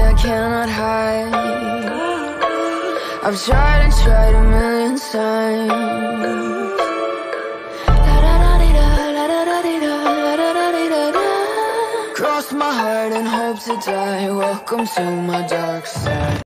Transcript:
I cannot hide. I've tried and tried a million times. Cross my heart and hope to die. Welcome to my dark side.